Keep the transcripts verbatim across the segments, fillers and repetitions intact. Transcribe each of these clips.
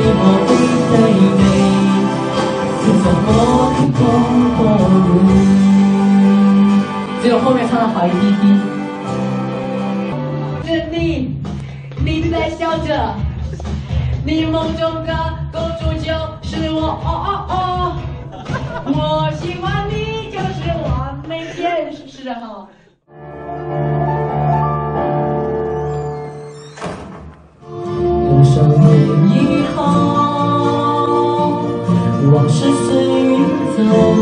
莫非太美，自从我看过过路。只有后面唱的好一滴滴。是你，你在笑着，你梦中的公主就是我。哦哦哦，我喜欢你就是完美天使，是的哈。多少年以后，往事随云走，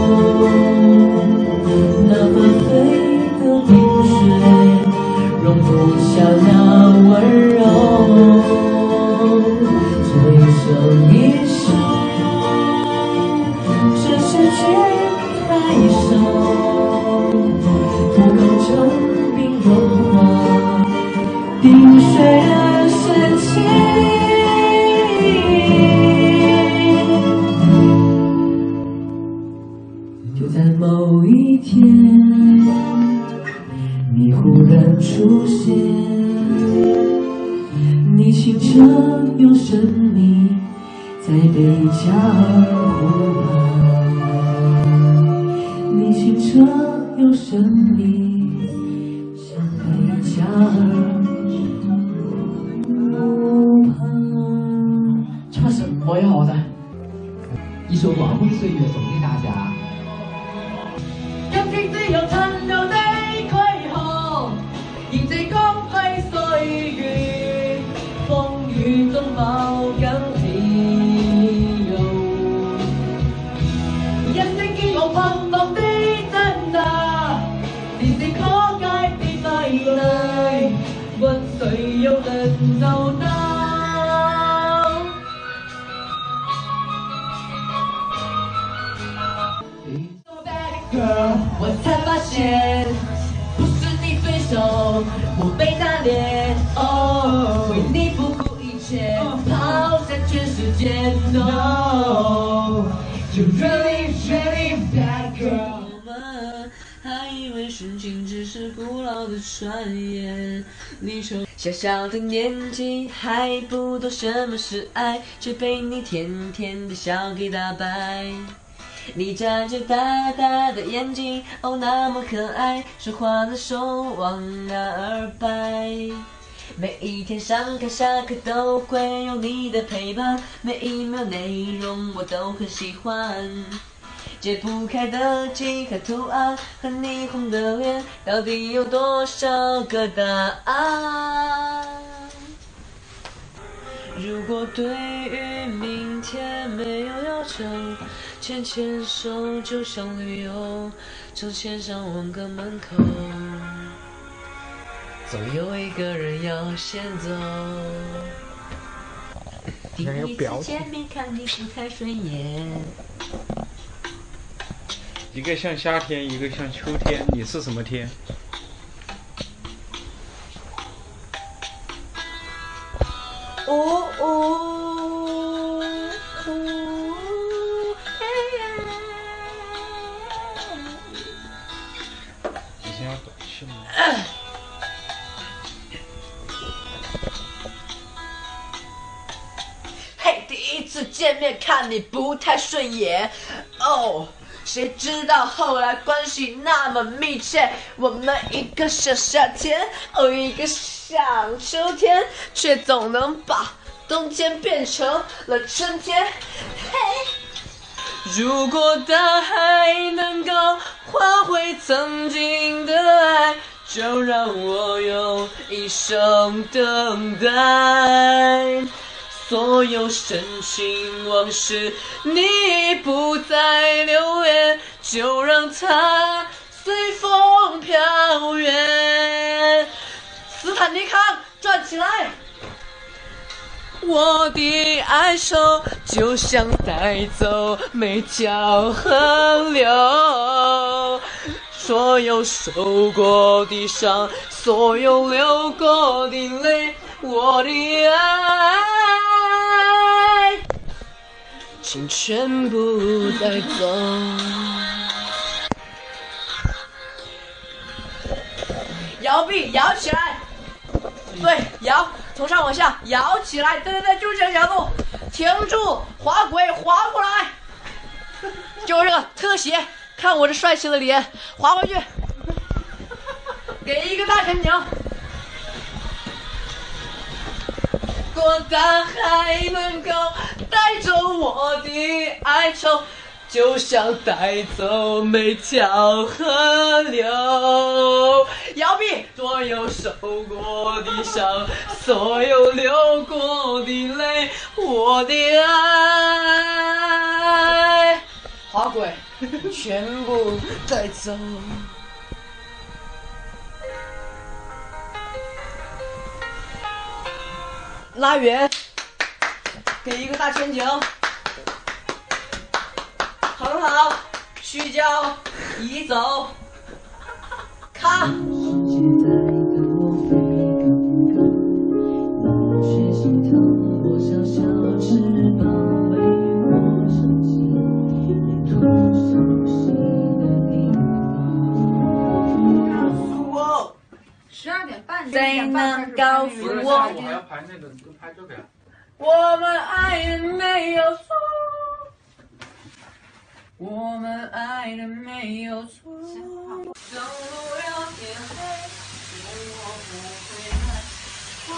那纷飞的冰雪容不下那温柔，这一生一世，这世界太少，不够证明融化冰雪的深情。就在某一天，你忽然出现，你清澈又神秘，在贝加尔湖畔，你清澈又神秘，像贝加尔湖畔。唱什么呀，我的？ 一首《光辉岁月》送给大家。 一天只有殘留的軀殼，現這光輝歲月，風雨中抱緊自由。一聲驕傲彷徨的掙扎，是是可解的敗類，屈誰又能做到？我才发现，不是你对手，我被打脸。哦，为你不顾一切，抛下全世界。No, you really, really bad girl。我们还以为深情只是古老的传言，离愁小小的年纪还不懂什么是爱，却被你甜甜的笑给打败。你眨着大大的眼睛，哦，那么可爱，说话的手往哪儿摆？每一天上课下课都会有你的陪伴，每一秒内容我都很喜欢。解不开的几何图案和霓虹的脸，到底有多少个答案？如果对于明天没有要求，牵牵手就像旅游，从线上问个门口，总有一个人要先走。第一次见面看你不太顺眼， 一个像夏天，一个像秋天，你是什么天？ 哦哦。嘿，第一次见面看你不太顺眼，哦，谁知道后来关系那么密切，我们一个像夏天，哦，一个像秋天，却总能把冬天变成了春天。嘿。如果大海能够换回曾经的爱，就让我用一生等待。所有深情往事你不再留恋，就让它随风飘远。斯坦尼康，转起来！我的哀愁就像带走每条河流，所有受过的伤，所有流过的泪，我的爱，请全部带走。摇臂摇起来，对，摇。从上往下摇起来，对对对，就是这个角度， 停住，滑轨滑过来，就这个特写，看我这帅气的脸，滑回去，给一个大肯奖。过大海能够带走我的哀愁，就像带走每条河流。摇臂，所有受过的伤，所有流过的泪，我的爱，滑轨全部带走。拉远，给一个大前景。很好，虚焦，移走，咔。 十二点半， 谁能告诉我？ 我还要拍那个，就拍这个呀。 我们爱的没有错，我们爱的没有错。等不了天黑，我不会来，我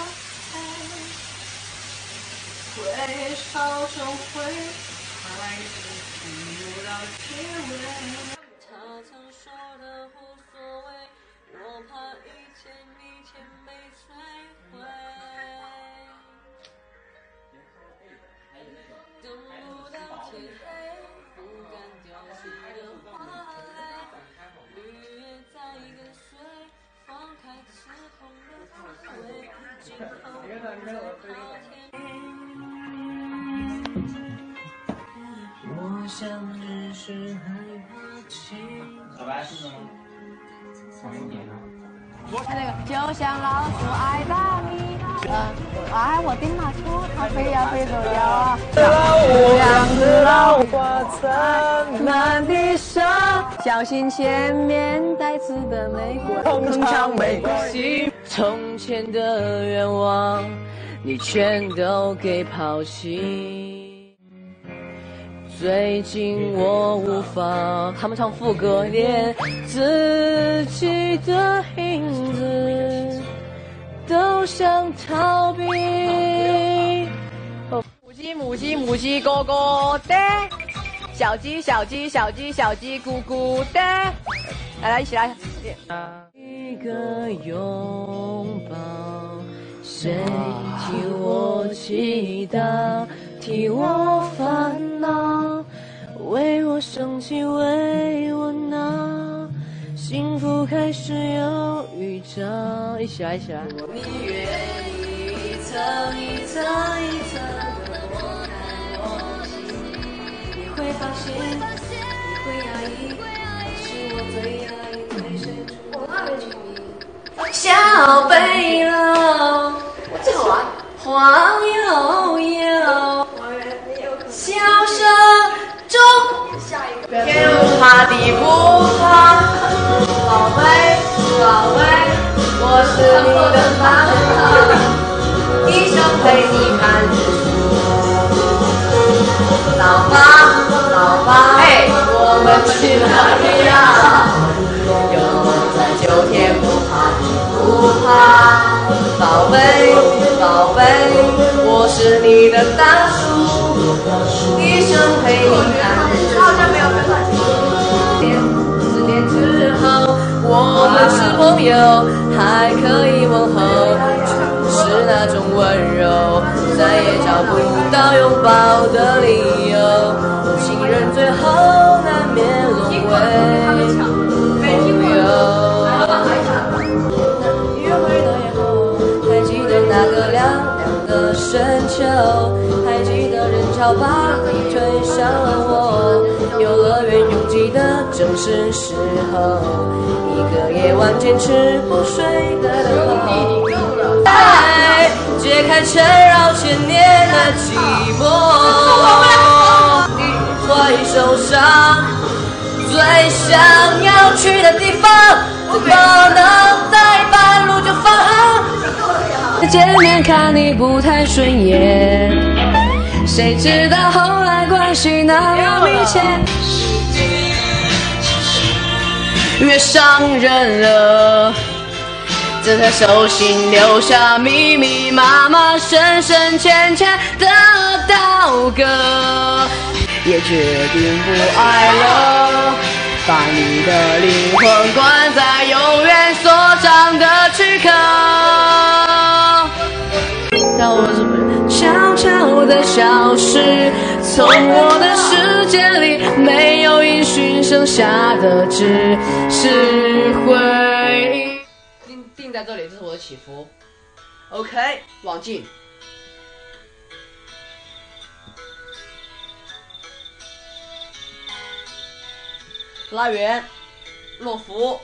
爱会烧成灰，爱是听不到结尾。他曾说的无所谓，我怕一切一切被摧毁。等不到天黑，不敢掉进的花蕾，绿叶在跟随，放开刺痛的后悔，今后不走到天黑。我想只是害怕情。 小白是吗？放一点啊。 那个就像老鼠爱大米，嗯，哎，我的马车它飞呀飞走呀，两只老虎在满地上，小心前面带刺的玫瑰， 通常没关系，从前的愿望你全都给抛弃。最近我无法，他们唱副歌，连自己的影子都想逃避。母鸡母鸡母鸡咕咕的，小鸡小鸡小鸡小鸡咕咕的，来来一起来。一个拥抱，谁替我祈祷，替我烦恼，为我生气，为我闹，幸福开始有预兆。一起来，一起来。你愿意一层一层一层的我看我心，你会发现，你会压抑，是我最压抑最深处的秘密。小背篓，我这好玩。晃悠悠，小手中，天怕地不怕，宝贝宝贝，我是你的大树，一生陪你看日出。老爸老爸，哎，我们去哪里呀？有我在九天不怕地不怕，宝贝宝贝，我是你的大树，一生陪你看日出。四年之后，我们是朋友，还可以问候，是那种温柔，再也找不到拥抱的理由。情人最后难免沦为朋友。约会的夜后，还记得那个凉凉的深秋，还记得人潮把你推向了我，游乐园拥挤的正是时候，一个夜晚坚持不睡的等候，哎，解开缠绕千年的寂寞，回首上最想要去的地方，怎么能在半路就放？见面看你不太顺眼，想谁知道后来关系那么密切，越伤人了。这才手心留下密密麻麻、深深浅浅的刀割，也决定不爱了。把你的灵魂关在永远锁上的躯壳，让我怎么悄悄地消失，从我的世界里没有音讯，剩下的只是回忆。定定在这里，这是我的起伏。OK， 往进。拉远，落伏。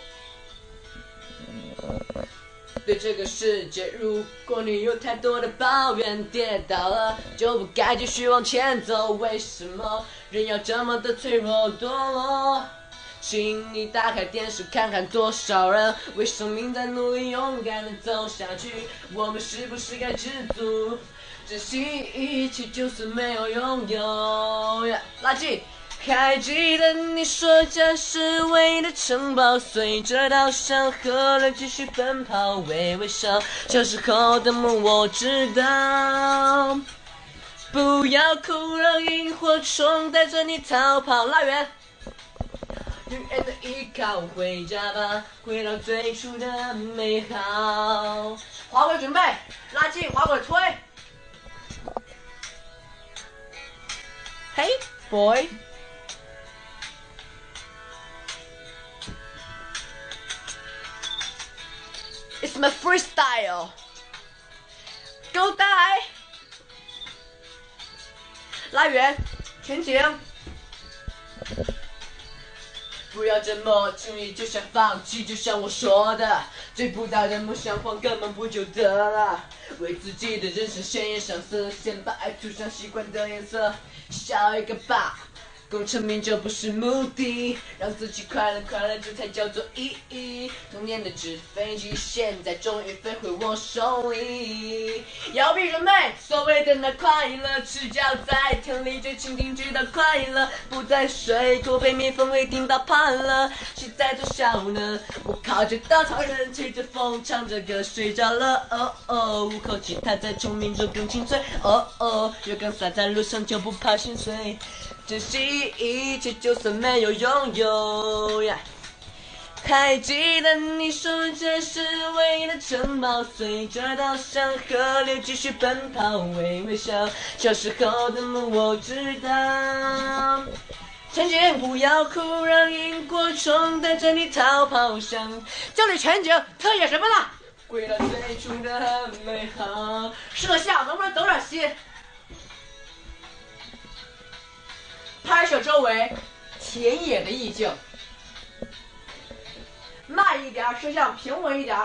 对这个世界，如果你有太多的抱怨，跌倒了就不该继续往前走。为什么人要这么的脆弱堕落？请你打开电视看看，多少人为生命在努力，勇敢的走下去。我们是不是该知足，珍惜一切，就算没有拥有？垃圾。还记得你说这是唯一的城堡，随着稻香河流继续奔跑，微微笑。小时候的梦我知道，不要哭，让萤火虫带着你逃跑。拉远，永远的依靠，回家吧，回到最初的美好。滑轨准备，拉近，滑轨推。Hey boy。It's my freestyle. Go die. 拉远，前倾。不要这么轻易就想放弃，就像我说的，追不到的梦想换根本不就得了？为自己的人生鲜艳上色，先把爱涂上习惯的颜色，笑一个吧。功成名就不是目的，让自己快乐快乐，这才叫做意义。童年的纸飞机，现在终于飞回我手里。摇臂准备，所谓的那快乐，赤脚在田里追蜻蜓，直到快乐不再睡，口被蜜蜂喂叮到盼了。谁在偷笑呢？我靠着稻草人，吹着风，唱着歌睡着了。哦哦，五口气他在虫鸣中更清脆。哦哦，月光洒在路上就不怕心碎。珍惜一切，就算没有拥有。Yeah. 还记得你说这是唯一的城堡，随着稻香河流继续奔跑，微微笑。小时候的梦我知道。前进，不要哭，让萤火虫带着你逃跑向。叫你前景，特写什么呢？回到最初的美好。摄像能不能走点心？拍摄周围田野的意境，慢一点，摄像平稳一点。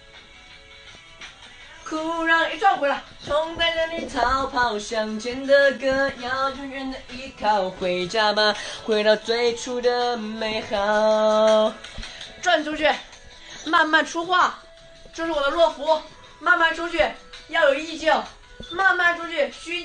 哭让一转回来，冲带着你逃跑向前的歌，要永远的依靠。回家吧，回到最初的美好。转出去，慢慢出画，这是我的落伏。慢慢出去，要有意境。慢慢出去，需